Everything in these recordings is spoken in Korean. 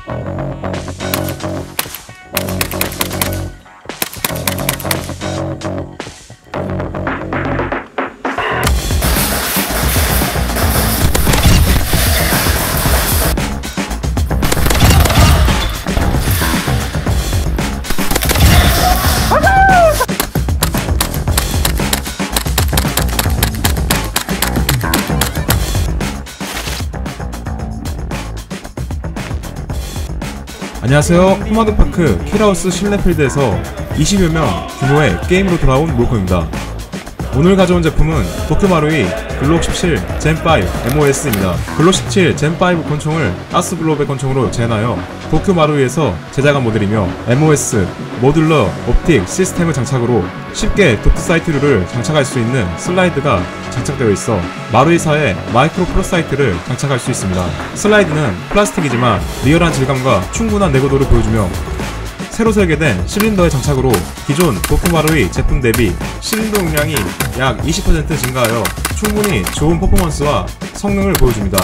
안녕하세요. 포마드파크 킬하우스 실내필드에서 20여 명 규모의 게임으로 돌아온 몰코입니다. 오늘 가져온 제품은 도쿄마루이 글록 17 젠5 MOS입니다. 글록 17 젠5 권총을 가스글로브의 권총으로 재현하여 도쿄마루이에서 제작한 모델이며 MOS 모듈러 옵틱 시스템을 장착으로 쉽게 도트 사이트류를 장착할 수 있는 슬라이드가 장착되어 있어 마루이사의 마이크로 프로사이트를 장착할 수 있습니다. 슬라이드는 플라스틱이지만 리얼한 질감과 충분한 내구도를 보여주며 새로 설계된 실린더의 장착으로 기존 도쿄마루이 제품 대비 실린더 용량이 약 20% 증가하여 충분히 좋은 퍼포먼스와 성능을 보여줍니다.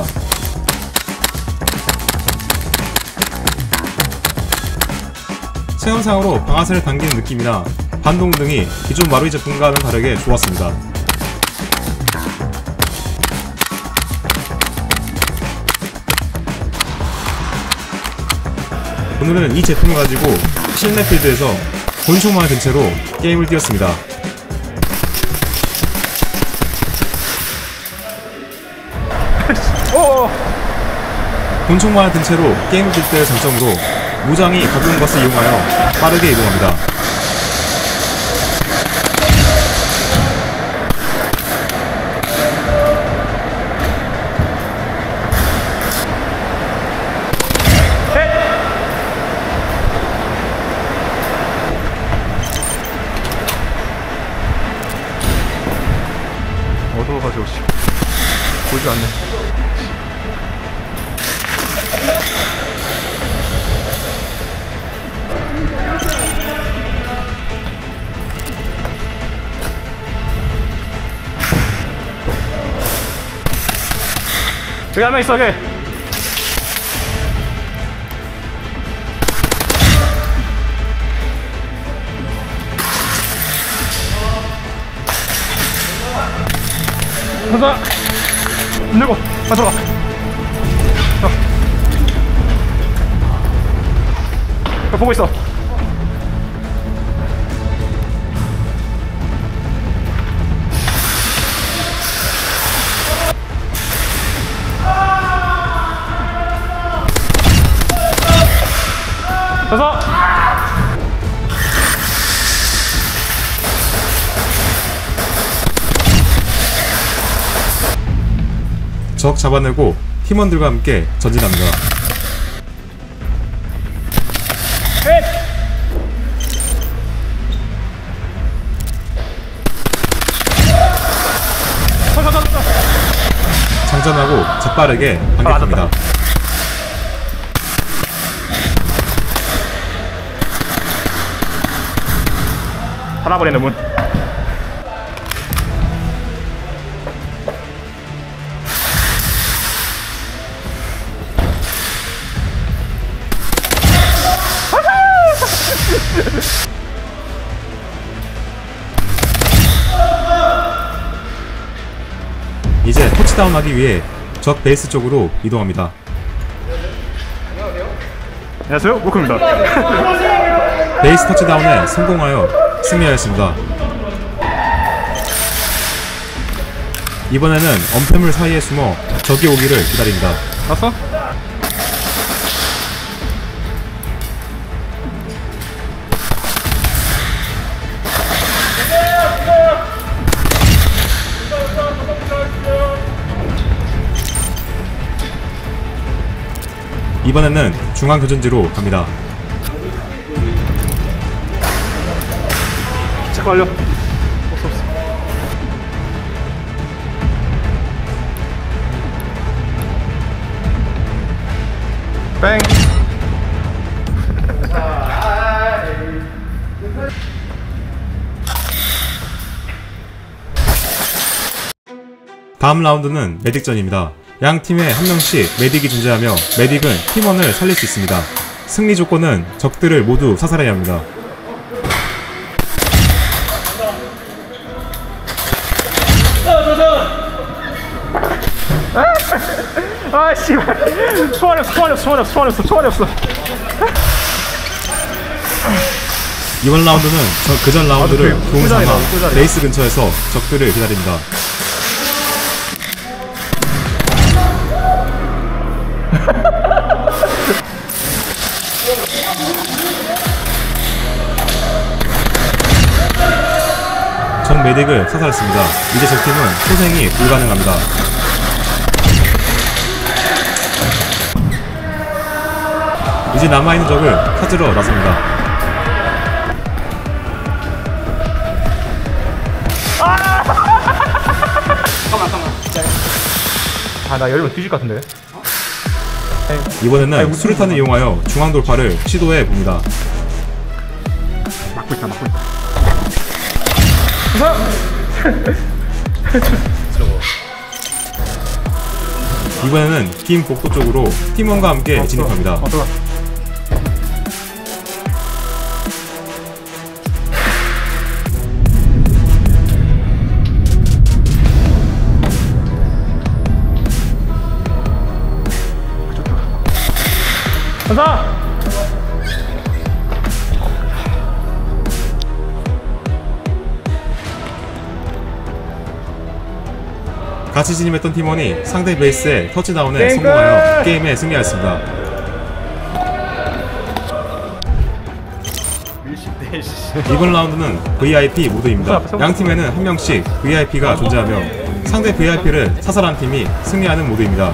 체험상으로 방아쇠를 당기는 느낌이나 반동 등이 기존 마루이 제품과는 다르게 좋았습니다. 오늘은 이 제품을 가지고 실내필드에서 권총만을 든 채로 게임을 뛰었습니다. 권총만을 든 채로 게임을 뛸 때의 장점으로 무장이 가벼운 것을 이용하여 빠르게 이동합니다. 어두워가지고 보이지 않네. 여기 한 명 있어. 여기 가자. 문 열고 가져가. 보고 있어. 가서. 적 잡아내고 팀원들과 함께 전진합니다. 장전하고 재빠르게 반격합니다. 닫아버리는 문. 이제 터치다운하기 위해 적 베이스 쪽으로 이동합니다. 안녕하세요, 모크입니다. 베이스 터치다운에 성공하여 승리하였습니다. 이번에는 엄폐물 사이에 숨어 적이 오기를 기다립니다. 왔어? 이번에는 중앙 교전지로 갑니다. 체크 완료. 없어. 뺑. 다음 라운드는 메딕전입니다. 양 팀에 한 명씩 메딕이 존재하며 메딕은 팀원을 살릴 수 있습니다. 승리 조건은 적들을 모두 사살해야 합니다. 아 씨발 소환이 없어. 이번 라운드는 그전 라운드를 도움 삼아 꿀자리다. 베이스 근처에서 적들을 기다립니다. 적 메딕을 사살했습니다. 이제 적팀은 소생이 불가능합니다. 이제 남아있는 적을 찾으러 나섭니다. 아 나 열면 뒤질 것 같은데. 이번에는 수류탄을 이용하여 중앙 돌파를 시도해 봅니다. 막고 있다. 이번에는 긴 복도 쪽으로 팀원과 함께 진입합니다. 들어가. 전사! 같이 진입했던 팀원이 상대 베이스의 터치다운에 성공하여 게임에 승리하였습니다. 이번 라운드는 VIP 모드입니다. 양 팀에는 한 명씩 VIP가 존재하며 상대 VIP를 사살한 팀이 승리하는 모드입니다.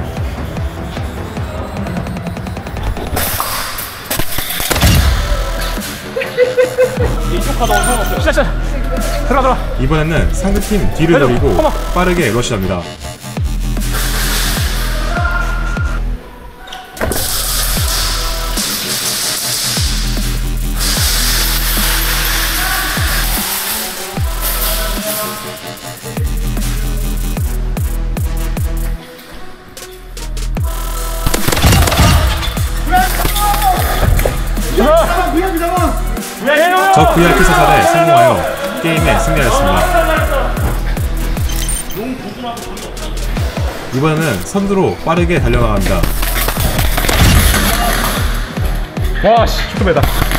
들어가. 이번에는 상대팀 뒤를 노리고 빠르게 러시합니다. 적 VIP 사살에 성공하여 게임에 승리하였습니다. 이번에는 선두로 빠르게 달려나갑니다. 와씨 초토배다.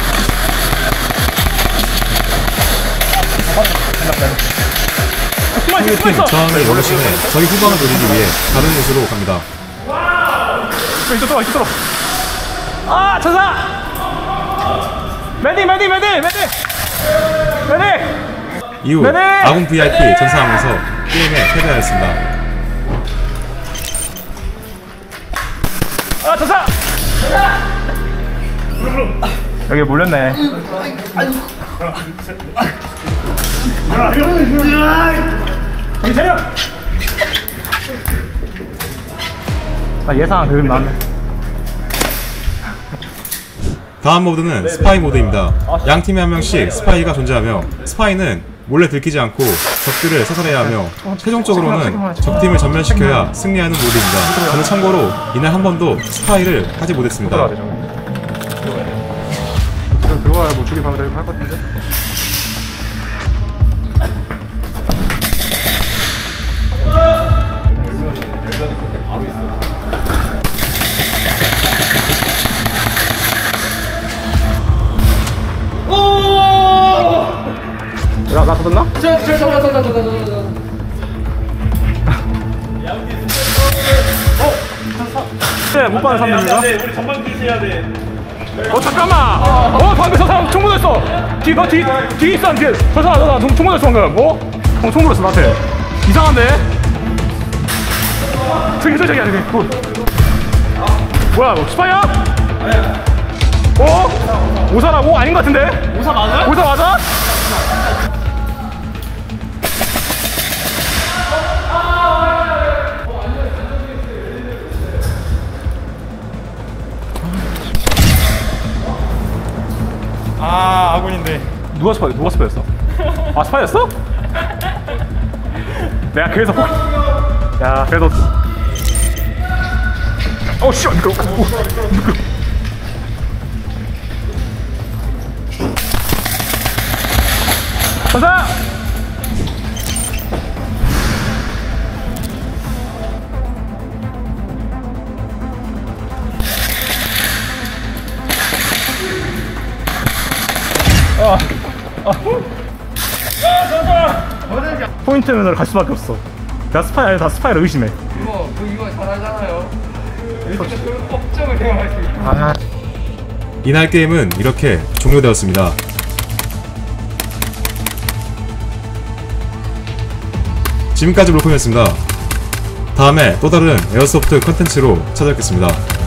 상대팀 저항을 열어시네 적의 후방을 노리기 위해 다른 곳으로 갑니다. 이쪽 들어. 아 전사! 메딕! 이후 네네! 아군 VIP 전사하면서 게임에 패배하였습니다. 아 전사! 여기 몰렸네. 정신 차려! 아 예상한 그림 나왔네. 다음 모드는 스파이 모드입니다. 양 팀에 한 명씩 스파이가 존재하며 스파이는 몰래 들키지 않고 적들을 사살해야 하며 최종적으로는 적팀을 전면시켜야 승리하는 모드입니다. 저는 참고로 이날 한 번도 스파이를 하지 못했습니다. 들어와야 뭐 죽이 방을 할 것 같은데? 나 터졌나? 네, 못 받은 사람들인가? 우리 전방 주셔야 돼. 잠깐만! 방금 저 사람 총 물었어! 뒤에 있어, 뒤에! 저 사람 총 물었어, 방금! 총 물었어, 나한테. 이상한데? 저기야, 저기. 뭐야, 스파이야? 오사라고? 아닌 것 같은데? 오사 맞아? 오사 맞아? 아, 아군인데. 누가 스파이였어? 아, 스파이였어? 내가 그래서 야, 그래도 어, 씨, 미끄러. 가자. 포인트 면으로 갈 수밖에 없어. 나 스파이 아니 다 스파이를 의심해. 이거 잘하잖아요. 이렇게 그런 걱정을 해야 할 수 있다. 이날 게임은 이렇게 종료되었습니다. 지금까지 롤콤이었습니다. 다음에 또 다른 에어소프트 컨텐츠로 찾아뵙겠습니다.